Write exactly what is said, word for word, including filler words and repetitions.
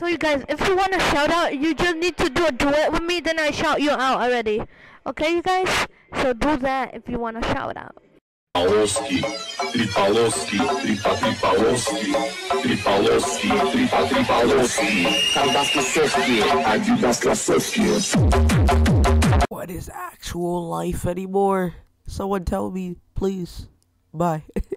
So you guys, if you want a shout out, you just need to do a duet with me, then I shout you out already. Okay, you guys? So do that if you want a shout out. Tripaloski, Tripaloski, Tripa Tripaloski, Tripaloski, Tripa Tripaloski, Kardaski Sofki, Adidas Sofki. What is actual life anymore? Someone tell me, please. Bye.